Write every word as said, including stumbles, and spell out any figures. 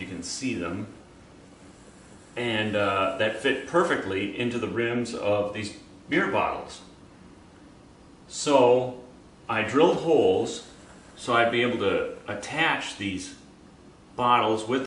you can see them, and uh, that fit perfectly into the rims of these beer bottles. So I drilled holes so I'd be able to attach these bottles with